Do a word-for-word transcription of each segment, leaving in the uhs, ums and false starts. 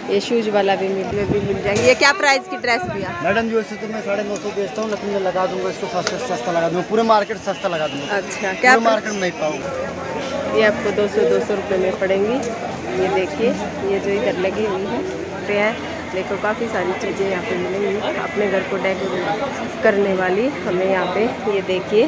ये शूज वाला भी मिल भी मिल जाएंगे। ये क्या प्राइस की ड्रेस भैया? मैडम जी वैसे तो मैं साढ़े नौ सौ बेचता हूँ, लेकिन मैं लगा दूंगा इसको सस्ता सस्ता लगा दूंगा, पूरे मार्केट सस्ता लगा दूंगा। अच्छा, क्या मार्केट में नहीं पाऊंगा। ये आपको दो सौ दो सौ रुपये में पड़ेंगी। ये देखिए, ये जो इधर लगी हुई है पे है, देखो काफ़ी सारी चीज़ें यहाँ पे मिलेंगी अपने घर को डेकोरेट करने वाली हमें यहाँ पे। ये देखिए,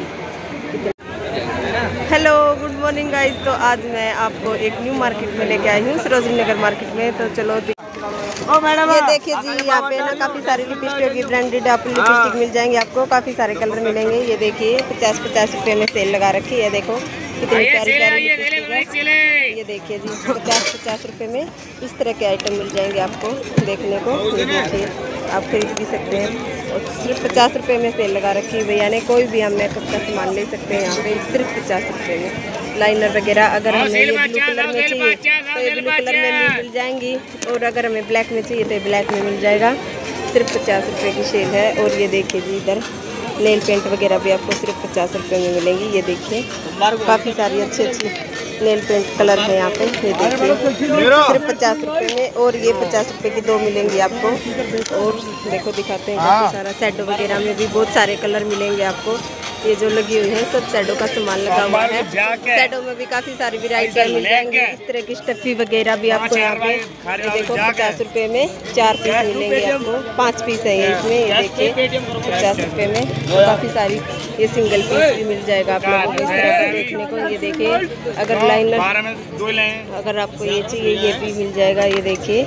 हेलो गुड मॉर्निंग गाइस। तो आज मैं आपको एक न्यू मार्केट में लेके आई हूँ, सरोजनी नगर मार्केट में। तो चलो ओ मैडम, ये देखिए जी, यहाँ पे ना काफ़ी सारी लिपस्टिक की ब्रांडेड आपको लिपस्टिक मिल जाएंगे, आपको काफ़ी सारे कलर मिलेंगे। ये देखिए पचास पचास रुपये में सेल लगा रखी है, देखो कितनी प्यारी प्यारी लिपस्टिक है। ये देखिए जी, पचास पचास रुपये में इस तरह के आइटम मिल जाएंगे आपको देखने को। ये देखिए, आप खरीद भी सकते हैं और सिर्फ पचास रुपये में सेल लगा रखी है भैया ने। कोई भी हम मेकअप का सामान ले सकते हैं यहाँ पे सिर्फ पचास रुपये में। लाइनर वगैरह अगर हमें ये ब्लू कलर में चाहिए तो ये ब्लू कलर में मिल जाएंगी, और अगर हमें ब्लैक में चाहिए तो ये ब्लैक में मिल जाएगा। सिर्फ पचास रुपये की सेल है। और ये देखिए जी, इधर नेल पेंट वगैरह भी आपको सिर्फ पचास रुपये में मिलेंगी। ये देखिए काफ़ी सारी अच्छी अच्छी नेल पेंट कलर है यहाँ पे। ये देखिए सिर्फ पचास रुपये में, और ये पचास रुपये की दो मिलेंगी आपको। और देखो दिखाते हैं काफ़ी सारा शैडो वगैरह में भी बहुत सारे कलर मिलेंगे आपको। ये जो लगी हुई है सब शैडो का सामान लगा हुआ है। शैडो में भी काफ़ी सारी वैरायटियाँ मिल जाएंगी। इस तरह की स्टफी वगैरह भी आपको यहाँ पे ये देखो पचास रुपये में चार पीस मिलेंगे आपको, पाँच पीस है ये इसमें। ये देखिए पचास रुपये में काफ़ी सारी ये सिंगल पीस भी मिल जाएगा आप लोगों को इस तरह का देखने को। ये देखिए, अगर लाइनर अगर आपको ये चाहिए ये भी मिल जाएगा। ये देखिए,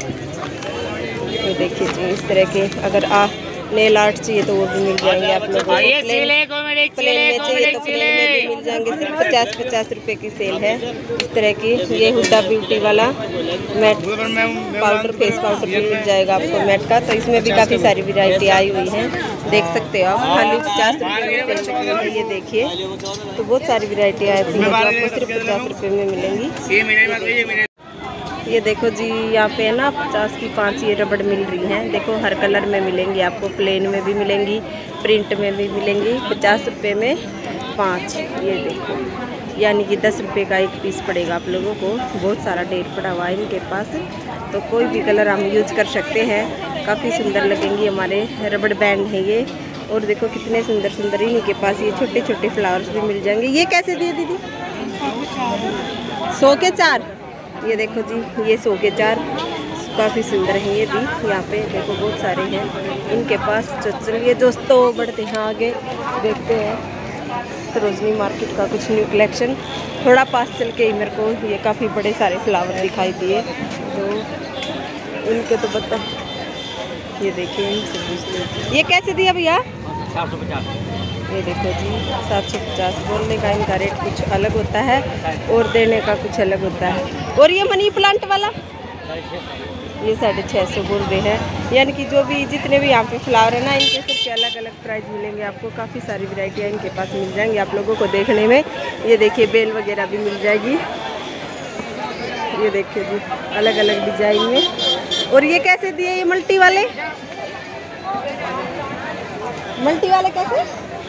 ये देखिए जी, इस तरह के अगर आ नेल आर्ट चाहिए तो वो भी मिल जाएंगे आप लोगों को। प्लेन, प्लेन में चाहिए तो प्लेन में भी मिल जाएंगे। सिर्फ पचास पचास रुपए की सेल है इस तरह की। ये हुडा ब्यूटी वाला मैट पाउडर, फेस पाउडर भी मिल जाएगा आपको मैट का। तो इसमें भी काफ़ी सारी वैरायटी आई हुई है, देख सकते हो आप। खाली पचास रुपये में सेल लगी है। ये देखिए, तो बहुत सारी वैरायटी आई थी जो आपको सिर्फ पचास रुपये में मिलेंगी। ये देखो जी, यहाँ पे है ना पचास की पाँच ये रबड़ मिल रही हैं। देखो हर कलर में मिलेंगी आपको, प्लेन में भी मिलेंगी, प्रिंट में भी मिलेंगी। पचास रुपये में पाँच, ये देखो, यानी कि दस रुपये का एक पीस पड़ेगा आप लोगों को। बहुत सारा ढेर पड़ा हुआ है इनके पास, तो कोई भी कलर हम यूज कर सकते हैं। काफ़ी सुंदर लगेंगी, हमारे रबड़ बैंड है ये। और देखो कितने सुंदर सुंदर इनके पास ये छोटे छोटे फ्लावर्स भी मिल जाएंगे। ये कैसे दिए दीदी? सौ के चार। ये देखो जी, ये सौ के चार, काफ़ी सुंदर है ये भी। यहाँ पे देखो बहुत सारे हैं इनके पास। तो चलिए दोस्तों बढ़ते हैं आगे, देखते हैं सरोजनी मार्केट का कुछ न्यू कलेक्शन। थोड़ा पास चल के ही मेरे को ये काफ़ी बड़े सारे फ्लावर दिखाई दिए, तो इनके तो बता। ये देखिए, इनसे पूछते ये कैसे दिया भैया? सात सौ पचास। ये देखो जी, सात सौ पचास। बोलने का इनका रेट कुछ अलग होता है और देने का कुछ अलग होता है। और ये मनी प्लांट वाला ये साढ़े छः सौ बोल रहे हैं। यानी कि जो भी जितने भी यहाँ पे फ्लावर है ना, इनके सबके अलग अलग प्राइस मिलेंगे आपको। काफ़ी सारी वैरायटियाँ इनके पास मिल जाएंगी आप लोगों को देखने में। ये देखिए बेल वगैरह भी मिल जाएगी। ये देखिए जी, अलग अलग डिजाइन में। और ये कैसे दिए ये मल्टी वाले? मल्टी वाले कैसे?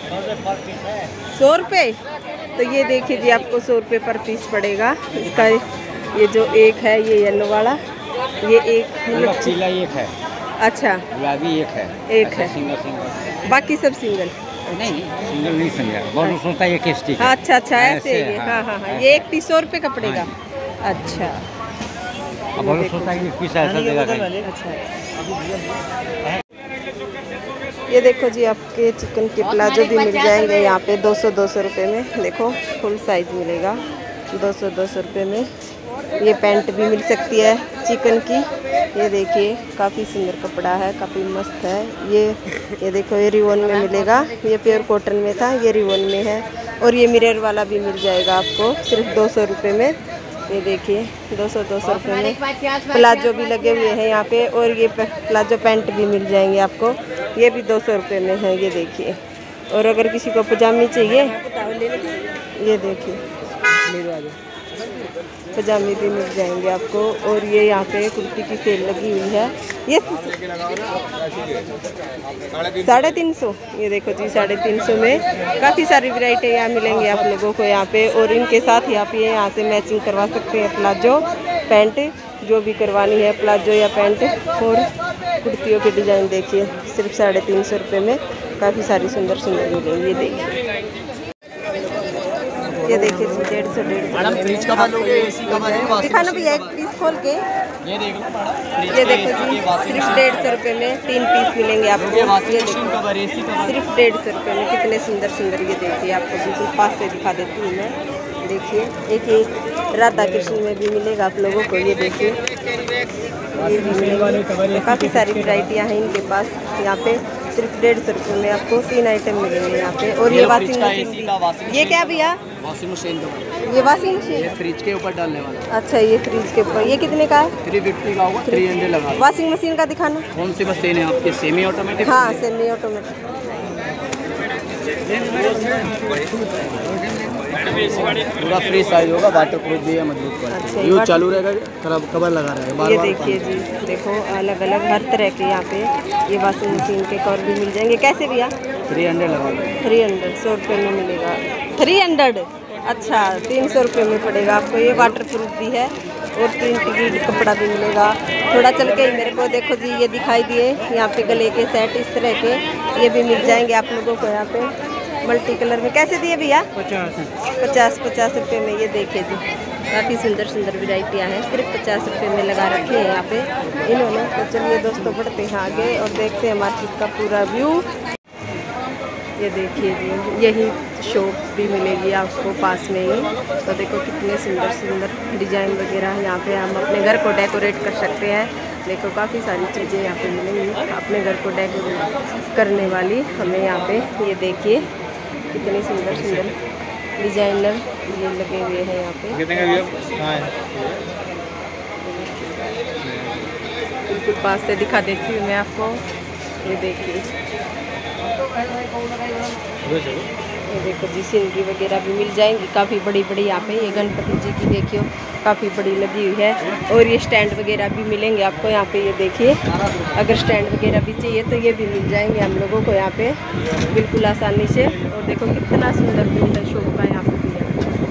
सौ रुपये। तो ये देखिए जी, आपको सौ रुपये पर पीस पड़ेगा इसका। ये जो एक है ये येलो वाला, ये एक चीला एक है। अच्छा, गुलाबी एक है। एक है, सिंगल सिंगल, बाकी सब सिंगल नहीं, सिंगल नहीं सिंगल। बहुत होता है एक स्टिक। अच्छा अच्छा, ऐसे ये। हाँ हाँ हाँ, ये एक पीस सौ रुपये का पड़ेगा। अच्छा, बहुत होता है एक पीस ऐसा देगा। अच्छा, ये देखो जी, आपके चिकन के प्लाजो भी मिल जाएंगे यहाँ पे दो सौ दो सौ रुपये में। देखो फुल साइज मिलेगा दो सौ दो सौ रुपये में। ये पैंट भी मिल सकती है चिकन की। ये देखिए काफ़ी सुंदर कपड़ा है, काफ़ी मस्त है ये। ये देखो, ये रिवॉन में मिलेगा। ये प्योर कॉटन में था, ये रिवॉन में है। और ये मिरर वाला भी मिल जाएगा आपको सिर्फ दो सौ रुपये में। ये देखिए दो सौ दो सौ रुपये में प्लाजो भी लगे हुए हैं यहाँ पे। और ये प्लाजो पैंट भी मिल जाएंगे आपको, ये भी दो सौ रुपये में है। ये देखिए, और अगर किसी को पजामी चाहिए, ये देखिए पजामे भी मिल जाएंगे आपको। और ये यहाँ पे कुर्ती की सेल लगी हुई है, ये साढ़े तीन सौ। ये देखो जी, साढ़े तीन सौ में काफ़ी सारी वैरायटी यहाँ मिलेंगी आप लोगों को यहाँ पे। और इनके साथ ही आप ये यहाँ से मैचिंग करवा सकते हैं प्लाजो। पैंट जो भी करवानी है, प्लाजो या पैंट, और कुर्तियों के डिज़ाइन देखिए सिर्फ साढ़े तीन सौ रुपये में काफ़ी सारी सुंदर सुंदर मिलेंगी। ये देखिए, ये देखिए जी डेढ़ सौ डेढ़ सौ दिखाना भैया एक पीस खोल के। ये देखो ये देखो जी सिर्फ डेढ़ सौ रुपये में तीन पीस मिलेंगे आपको। ये देखो सिर्फ डेढ़ सौ रुपये में कितने सुंदर सुंदर, ये देखिए आपको बिल्कुल पास से दिखा देती हूँ मैं। देखिए एक एक राधा कृष्ण में भी मिलेगा आप लोगों को। ये देखिए ये भी मिलेगा, काफ़ी सारी वैरायटियाँ हैं इनके पास। यहाँ पे सिर्फ डेढ़ सौ रुपये में आपको तीन आइटम मिलेंगे यहाँ पे। और ये वाशिंग मशीन, ये क्या भैया? वॉशिंग मशीन, ये वॉशिंग मशीन फ्रिज के ऊपर डालने वाला। अच्छा ये फ्रिज के ऊपर, ये कितने का है? थ्री फिफ्टी का होगा, थ्री हंड्रेड लगा। वॉशिंग मशीन का दिखाना। कौन सी मशीन है आपकी? Semi automatic? हाँ सेमी ऑटोमेटिक। पूरा फ्री साइज होगा, वाटर प्रूफ भी है, मजबूत क्वालिटी। यूज चालू रहेगा, खराब कवर लगा रहेगा। ये देखिए जी देखो अलग अलग हर तरह के यहाँ पे ये वॉशिंग मशीन के कवर भी मिल जाएंगे। कैसे भैया? थ्री हंड्रेड लगा। थ्री हंड्रेड सौ रुपये में मिलेगा। थ्री हंड्रेड अच्छा तीन सौ रुपये में पड़ेगा आपको। ये वाटर प्रूफ भी है और तीन टिकट कपड़ा भी मिलेगा। थोड़ा चल के ही मेरे को देखो जी ये दिखाई दिए यहाँ पे गले के सेट इस तरह के, ये भी मिल जाएंगे आप लोगों को यहाँ पे मल्टी कलर में। कैसे दिए भैया? पचास पचास पचास रुपये में। ये देखिए जी काफ़ी सुंदर सुंदर वैरायटियाँ हैं, सिर्फ पचास रुपये में लगा रखे हैं यहाँ पे इन्होंने। तो चलिए दोस्तों बढ़ते हैं आगे और देखते हैं मार्केट का पूरा व्यू। ये देखिए जी यही शॉप भी मिलेगी आपको पास में ही। तो देखो कितने सुंदर सुंदर डिज़ाइन वगैरह यहाँ पे हम अपने घर को डेकोरेट कर सकते हैं। देखो काफ़ी सारी चीज़ें यहाँ पे मिलेंगी अपने घर को डेकोरेट करने वाली हमें यहाँ पे। ये देखिए कितने सुंदर सुंदर डिजाइनर ये लगे हुए हैं यहाँ पे। बिल्कुल पास से दिखा देती हूँ मैं आपको। ये देखिए ये देखो जी सीनरी वगैरह भी मिल जाएंगी काफ़ी बड़ी बड़ी यहाँ पे। ये गणपति जी की देखियो काफ़ी बड़ी लगी हुई है। और ये स्टैंड वगैरह भी मिलेंगे आपको यहाँ पे। ये देखिए अगर स्टैंड वगैरह भी चाहिए तो ये भी मिल जाएंगे हम लोगों को यहाँ पे बिल्कुल आसानी से। और देखो कितना सुंदर व्यू है शॉप का यहाँ पे भी है।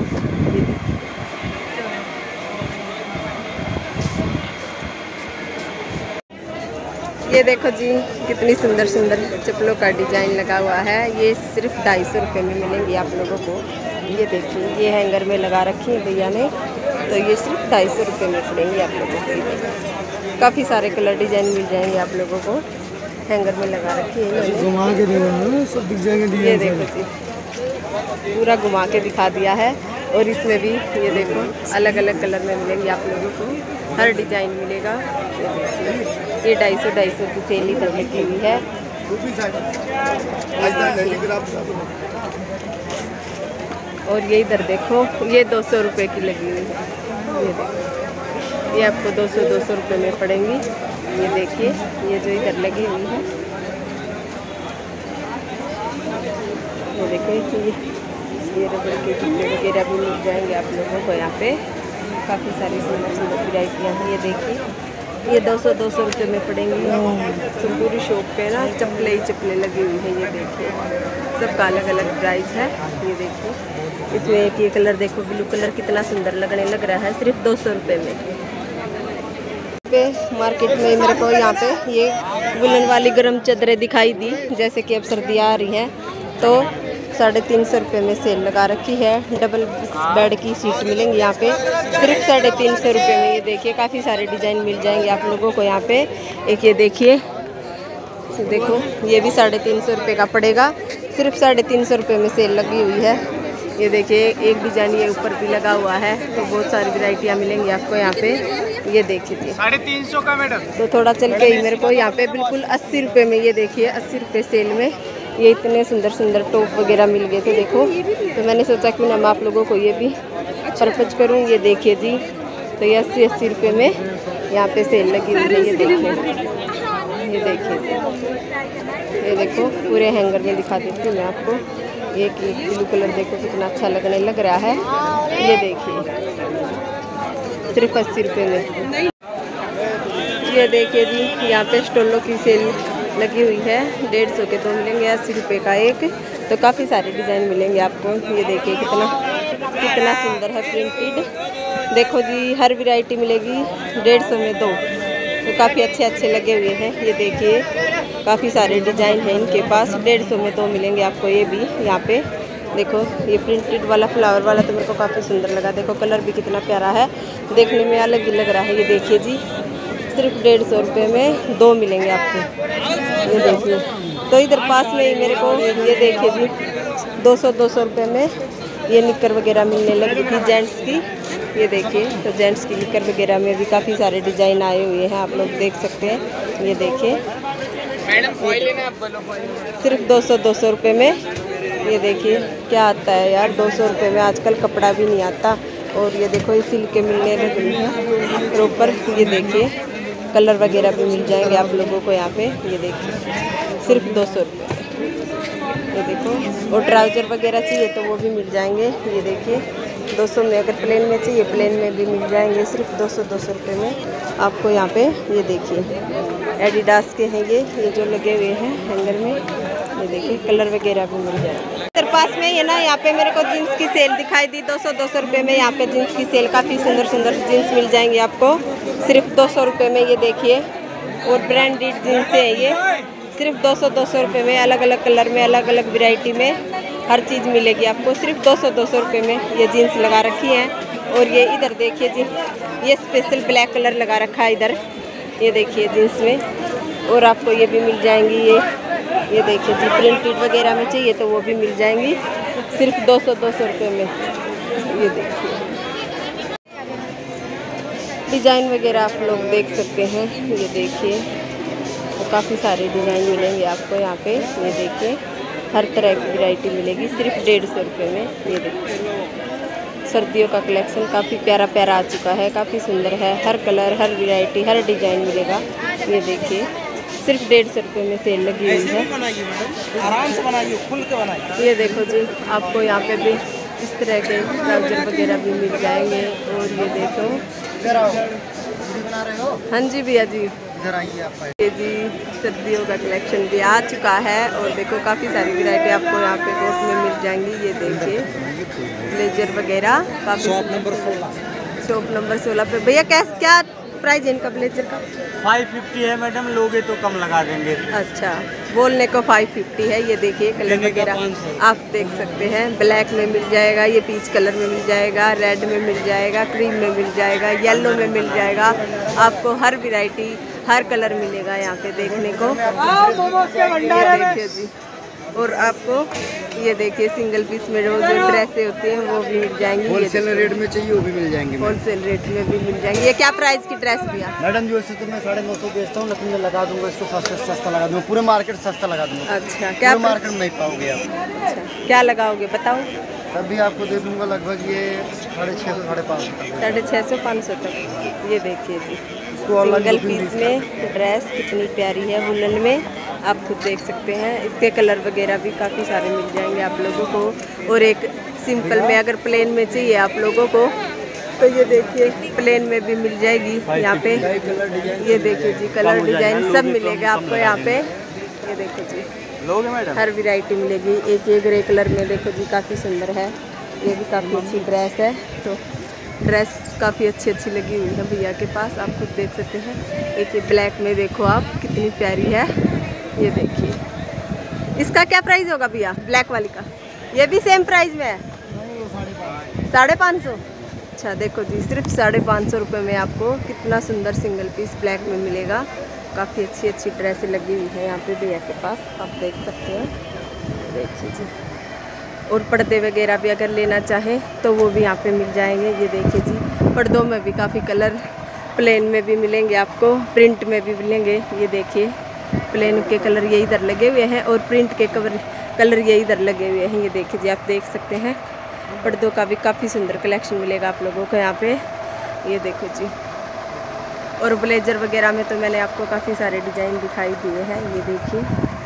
ये देखो जी कितनी सुंदर सुंदर चप्पलों का डिजाइन लगा हुआ है। ये सिर्फ ढाई सौ रुपये में मिलेंगी आप लोगों को। ये देखिए ये हैंगर में लगा रखी है भैया ने, तो ये सिर्फ ढाई सौ रुपये में पड़ेंगे आप लोगों को। काफ़ी सारे कलर डिजाइन मिल जाएंगे आप लोगों को, हैंगर में लगा रखी है घुमा के सब दिख जाएंगे। ये देखो जी पूरा घुमा के दिखा दिया है। और इसमें भी ये देखो अलग अलग कलर में मिलेंगे आप लोगों को, हर डिजाइन मिलेगा। ये देखिए ये ढाई सौ ढाई सौ की सेल इधर लगी हुई है। और ये इधर देखो ये दो सौ रुपये की लगी हुई है। ये देखो ये आपको दो सौ दो सौ रुपये में पड़ेंगी। ये देखिए ये जो इधर लगी हुई है ये देखिए ये ये रबड़ के जूते वगैरह भी मिल जाएंगे आप लोगों को यहाँ पे। काफ़ी सारी सुंदर सुंदर वैरायटियाँ हैं। ये देखिए ये दो सौ दो सौ रुपये में पड़ेंगी। तो पूरी शॉप पे ना चप्पलें ही चप्पलें लगी हुई हैं। ये देखिए सबका अलग अलग प्राइस है। ये देखिए इसमें एक ये कलर देखो ब्लू कलर कितना सुंदर लगने लग रहा है सिर्फ दो सौ रुपये में। पे मार्केट में मेरे को यहाँ पे ये वुलन वाली गर्म चादरें दिखाई दी, जैसे कि अब सर्दियाँ आ रही हैं तो साढ़े तीन सौ रुपये में सेल लगा रखी है। डबल बेड की सीट मिलेंगी यहाँ पे सिर्फ साढ़े तीन सौ रुपये में। ये देखिए काफ़ी सारे डिज़ाइन मिल जाएंगे आप लोगों को यहाँ पे। एक ये देखिए देखो ये भी साढ़े तीन सौ रुपये का पड़ेगा, सिर्फ साढ़े तीन सौ रुपये में सेल लगी हुई है। ये देखिए एक डिज़ाइन ये ऊपर भी लगा हुआ है। तो बहुत सारी वैरायटियाँ मिलेंगी आपको यहाँ पे। ये देखिए साढ़े तीन सौ का मैडम। तो थोड़ा चल के ही मेरे को यहाँ पे बिल्कुल अस्सी रुपये में ये देखिए अस्सी रुपये सेल में ये इतने सुंदर सुंदर टॉप वगैरह मिल गए थे देखो। तो मैंने सोचा क्यों ना मैं आप लोगों को ये भी परपज करूँ। ये देखिए जी तो ये अस्सी अस्सी रुपये में यहाँ पे सेल लगी हुई है। ये देखिए ये देखिए ये देखो पूरे हैंगर में दिखा देती हूँ मैं आपको। एक ब्लू कलर देखो कितना अच्छा लगने लग रहा है। ये देखिए सिर्फ अस्सी रुपये में। ये देखिए जी यहाँ पे स्टोलों की सेल लगी हुई है। डेढ़ सौ के दो मिलेंगे, अस्सी रुपये का एक। तो काफ़ी सारे डिज़ाइन मिलेंगे आपको। ये देखिए कितना कितना सुंदर है प्रिंटेड। देखो जी हर वैरायटी मिलेगी डेढ़ सौ में दो, तो काफ़ी अच्छे अच्छे लगे हुए हैं। ये देखिए काफ़ी सारे डिज़ाइन हैं इनके पास, डेढ़ सौ में दो मिलेंगे आपको। ये भी यहाँ पे देखो, ये प्रिंटेड वाला फ्लावर वाला तो मेरे को काफ़ी सुंदर लगा। देखो कलर भी कितना प्यारा है, देखने में अलग ही लग रहा है। ये देखिए जी सिर्फ डेढ़ सौ रुपये में दो मिलेंगे आपको। ये देखिए, तो इधर पास में ही मेरे को ये देखिए जी दो सौ दो सौ रुपये में ये निक्कर वगैरह मिलने लगी थी जेंट्स की। ये देखिए, तो जेंट्स की निक्कर वगैरह में भी काफ़ी सारे डिज़ाइन आए हुए हैं, आप लोग देख सकते हैं। ये देखिए सिर्फ दो सौ दो सौ रुपये में। ये देखिए क्या आता है यार, दो सौ रुपये में आजकल कपड़ा भी नहीं आता। और ये देखो ये सिल्क के मिलने लगे हैं और ऊपर ये देखिए कलर वगैरह भी मिल जाएंगे आप लोगों को यहाँ पे। ये देखिए सिर्फ दो सौ रुपये। ये देखो, और ट्राउज़र वगैरह चाहिए तो वो भी मिल जाएंगे। ये देखिए दो सौ में, अगर प्लेन में चाहिए प्लेन में भी मिल जाएंगे, सिर्फ दो सौ दो सौ रुपये में आपको यहाँ पे। ये देखिए एडिडास के हैं ये ये जो लगे हुए हैं हैंगर में। ये देखिए कलर वगैरह भी मिल जाएंगे। इधर पास में ये ना यहाँ पे मेरे को जीन्स की सेल दिखाई दी, दो सौ दो सौ रुपये में यहाँ पे जीन्स की सेल, काफ़ी सुंदर सुंदर जीन्स मिल जाएंगे आपको सिर्फ दो सौ रुपये में। ये देखिए, और ब्रांडेड जीन्स है ये, सिर्फ दो सौ दो सौ रुपये में, अलग अलग कलर में, अलग अलग वैरायटी में हर चीज़ मिलेगी आपको सिर्फ दो सौ दो सौ रुपये में। ये जीन्स लगा रखी है, और ये इधर देखिए जी ये स्पेशल ब्लैक कलर लगा रखा है इधर। ये देखिए जीन्स में, और आपको ये भी मिल जाएंगी। ये ये देखिए जी प्रिंटेड वगैरह में चाहिए तो वो भी मिल जाएंगी सिर्फ दो सौ दो सौ रुपये में। ये देखिए डिज़ाइन वगैरह आप लोग देख सकते हैं। ये देखिए तो काफ़ी सारे डिज़ाइन मिलेंगे आपको यहाँ पे। ये देखिए हर तरह की वैरायटी मिलेगी सिर्फ डेढ़ सौ रुपये में। ये देखिए सर्दियों का कलेक्शन काफ़ी प्यारा प्यारा आ चुका है, काफ़ी सुंदर है, हर कलर हर वैरायटी हर डिज़ाइन मिलेगा। ये देखिए सिर्फ डेढ़ सौ रुपये में सेल लगी हुई है, आराम से बनाइए, खुल के बनाइए। ये देखो जी आपको यहाँ पे भी इस तरह के ट्राउजर वगैरह भी मिल जाएंगे। और ये देखो, बना रहे हो? हाँ जी भैया जी, इधर आइए आप। ये जी सर्दियों का कलेक्शन भी आ चुका है, और देखो काफ़ी सारी वैरायटी आपको यहाँ पे कोट में मिल जाएंगी। ये देखिए ब्लेजर वगैरह काफ़ी, शॉप नंबर सोलह शॉप नंबर सोलह पे। भैया कैस क्या प्राइस है इनका ब्लेजर का? फाइव फिफ्टी है मैडम, लोगे तो कम लगा देंगे। अच्छा, बोलने को फाइव फिफ्टी है। ये देखिए कलर वगैरह आप देख सकते हैं, ब्लैक में मिल जाएगा, ये पीच कलर में मिल जाएगा, रेड में मिल जाएगा, क्रीम में मिल जाएगा, येलो में मिल जाएगा। आपको हर वैरायटी हर कलर मिलेगा यहाँ पे देखने को। ये देखिए जी, और आपको ये देखिए सिंगल पीस में जो जो ड्रेसें होती हैं वो भी मिल जाएंगी। होलसेल रेट में चाहिए वो भी मिल जाएंगे। होलसेल रेट में भी मिल जाएंगे। ये क्या प्राइस की ड्रेस भैया? मैडम जो ऐसे तो मैं साढ़े नौ सौ बेचता हूँ, लेकिन मैं लगा दूंगा इसको सस्ता सस्ता लगा दूंगा, पूरे मार्केट सस्ता लगा दूंगा। अच्छा, क्या मार्केट में नहीं पाओगे आप। अच्छा, क्या लगाओगे बताओ? तब भी आपको दे दूंगा लगभग ये साढ़े छः सौ साढ़े पाँच सौ साढ़े छः सौ पाँच सौ तक। ये देखिए जी सिंगल पीस में ड्रेस कितनी प्यारी है, वुलन में, आप खुद देख सकते हैं। इसके कलर वगैरह भी काफ़ी सारे मिल जाएंगे आप लोगों को। और एक सिंपल में अगर प्लेन में चाहिए आप लोगों को तो ये देखिए प्लेन में भी मिल जाएगी यहाँ पे। ये देखिए जी कलर डिजाइन सब मिलेगा आपको यहाँ पे। ये देखो जी हर वैरायटी मिलेगी। एक ये ग्रे कलर में देखो जी काफ़ी सुंदर है, ये भी काफ़ी अच्छी ड्रेस है। तो ड्रेस काफ़ी अच्छी अच्छी लगी हुई है भैया के पास, आप खुद देख सकते हैं। एक ये ब्लैक में देखो आप कितनी प्यारी है। ये देखिए, इसका क्या प्राइस होगा भैया ब्लैक वाली का? ये भी सेम प्राइस में है, साढ़े पाँच सौ। अच्छा देखो जी सिर्फ साढ़े पाँच सौ रुपये में आपको कितना सुंदर सिंगल पीस ब्लैक में मिलेगा। काफ़ी अच्छी अच्छी ड्रेसें लगी हुई है यहाँ पे भैया के पास, आप देख सकते हैं। देखिए जी, और पर्दे वगैरह भी अगर लेना चाहें तो वो भी यहाँ पे मिल जाएंगे। ये देखिए जी पर्दों में भी काफ़ी कलर, प्लेन में भी मिलेंगे आपको, प्रिंट में भी मिलेंगे। ये देखिए प्लेन के कलर ये इधर लगे हुए हैं और प्रिंट के कवर कलर ये इधर लगे हुए हैं। ये देखिए जी आप देख सकते हैं, पर्दों का भी काफ़ी सुंदर कलेक्शन मिलेगा आप लोगों को यहाँ पे। ये देखो जी, और ब्लेजर वगैरह में तो मैंने आपको काफ़ी सारे डिज़ाइन दिखाई दिए हैं। ये देखिए,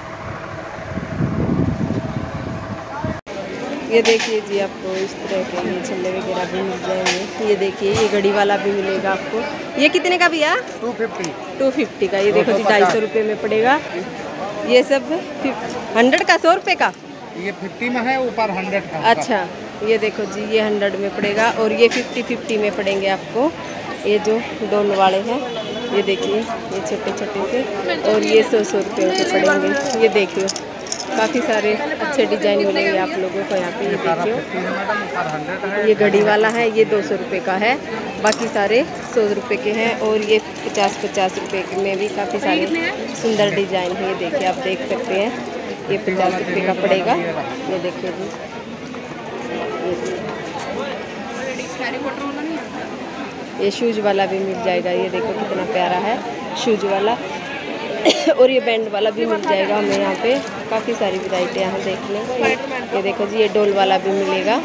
ये देखिए जी आपको इस तरह के ये छल्ले वगैरह भी मिल जाएंगे। ये देखिए ये घड़ी वाला भी मिलेगा आपको। ये कितने का भैया? टू फिफ्टी टू फिफ्टी का। ये देखो जी ढाई सौ रुपये में पड़ेगा। ये सब हंड्रेड का, सौ रुपये का। ये फिफ्टी में है, ऊपर हंड्रेड का। अच्छा ये देखो जी, ये हंड्रेड में पड़ेगा और ये फिफ्टी फिफ्टी में पड़ेंगे आपको। ये जो डोल वाले हैं ये देखिए, ये छोटे छोटे से, और ये सौ सौ रुपये के पड़ेंगे। ये देखिए काफ़ी सारे अच्छे डिजाइन मिलेंगे आप लोगों को यहाँ पे। ये देखिए ये घड़ी वाला है, ये दो सौ रुपये का है, बाकी सारे सौ रुपये के हैं। और ये पचास पचास रुपये में भी काफ़ी सारे सुंदर डिजाइन है। ये देखिए आप देख सकते हैं, ये पचास रुपये का पड़ेगा। ये देखिए जी, ये शूज वाला भी मिल जाएगा। ये देखो कितना प्यारा है शूज वाला। और ये बैंड वाला भी मिल जाएगा हमें यहाँ पे। काफ़ी सारी वैरायटी यहाँ देख लें। ये देखो जी, ये डोल वाला भी मिलेगा।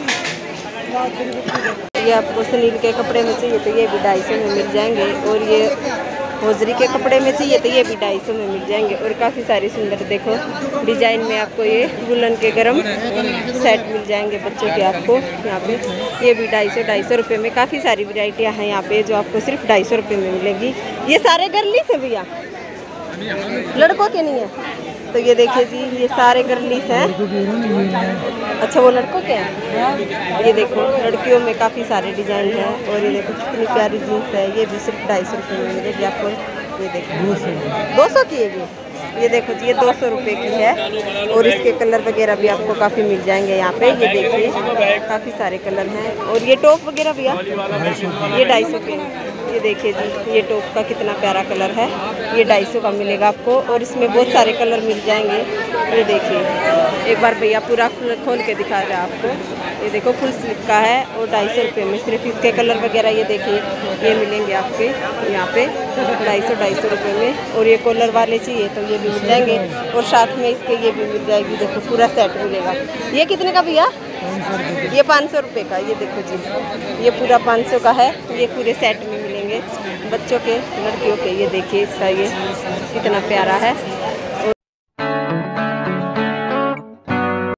ये आपको सुनील के कपड़े में चाहिए तो ये भी ढाई सौ में मिल जाएंगे। और ये होजरी के कपड़े में चाहिए तो ये भी ढाई सौ में मिल जाएंगे। और काफ़ी सारी सुंदर देखो डिजाइन में आपको ये वुलन के गरम सेट मिल जाएंगे बच्चों के आपको यहाँ पे। ये भी ढाई सौ ढाई सौ रुपये में काफ़ी सारी वैरायटियाँ हैं यहाँ पे जो आपको सिर्फ ढाई सौ रुपये में मिलेगी। ये सारे गर्ली से भैया, लड़कों के नहीं है। तो ये देखिए जी, ये सारे गर्लीस हैं। अच्छा वो लड़कों के हैं। ये देखो लड़कियों में काफ़ी सारे डिजाइन हैं। और ये देखो कितनी प्यारी जीन्स है, ये भी सिर्फ ढाई सौ रुपये में मिलेगी आपको। ये देखो दो सौ की है भी। ये देखो जी, ये दो सौ रुपये की है। और इसके कलर वगैरह भी आपको काफ़ी मिल जाएंगे यहाँ पे। ये देखिए काफ़ी सारे कलर हैं। और ये टॉप वगैरह भैया ये ढाई सौ के हैं। ये देखिए जी, ये टॉप का कितना प्यारा कलर है, ये ढाई सौ का मिलेगा आपको। और इसमें बहुत सारे कलर मिल जाएंगे। ये देखिए एक बार भैया पूरा खोल के दिखा रहा है आपको। ये देखो फुल स्लिप का है और ढाई सौ रुपये में सिर्फ इसके कलर वगैरह ये देखिए ये मिलेंगे आपके यहाँ पे ढाई सौ ढाई सौ रुपये में। और ये कॉलर वाले चाहिए तो ये भी मिल जाएंगे। और साथ में इसके ये भी मिल जाएगी, देखो पूरा सेट मिलेगा। ये कितने का भैया? ये पाँच सौ रुपये का। ये देखो जी, ये पूरा पाँच सौ का है। ये पूरे सेट में मिलेंगे बच्चों के, लड़कियों के। ये देखिए इसका ये कितना प्यारा है।